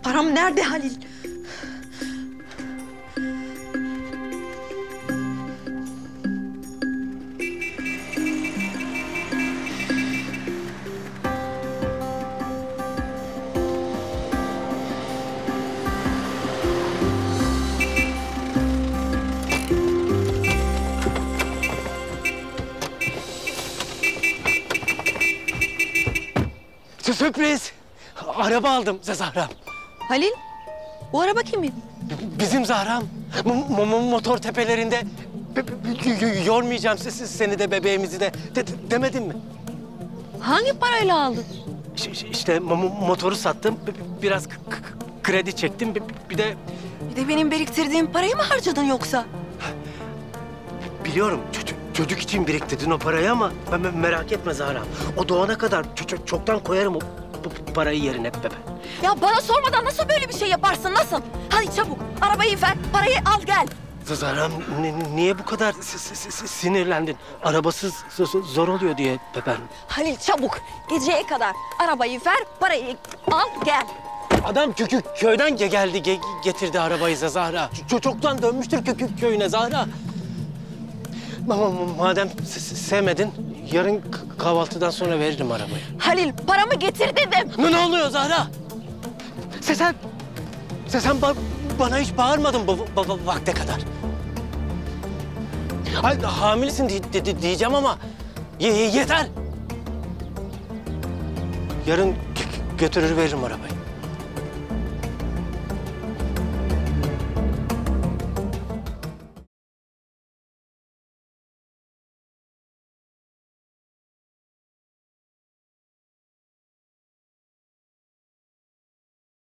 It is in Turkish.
Param nerede Halil? Sürpriz! Araba aldım Zahram. Halil, bu araba kimin? Bizim Zahram. Motor tepelerinde yormayacağım seni de bebeğimizi de demedim mi? Hangi parayla aldın? İşte motoru sattım, biraz kredi çektim, bir de... Bir de benim biriktirdiğim parayı mı harcadın yoksa? Biliyorum, çocuk için biriktirdin o parayı ama merak etme Zahra. O doğana kadar çoktan koyarım o parayı yerine bebe. Ya bana sormadan nasıl böyle bir şey yaparsın, nasıl? Hadi çabuk, arabayı ver, parayı al gel. Zahra, niye bu kadar sinirlendin? Arabasız zor oluyor diye bebe. Halil çabuk, geceye kadar arabayı ver, parayı al gel. Adam köyden geldi, getirdi arabayı Zahra. Çoktan dönmüştür köyüne Zahra. Madem sevmedin, yarın kahvaltıdan sonra veririm arabayı. Halil, paramı getir dedim. Ne oluyor Zahra? Sen bana hiç bağırmadın bu vakte kadar. Hamilesin diyeceğim ama yeter. Yarın götürür veririm arabayı.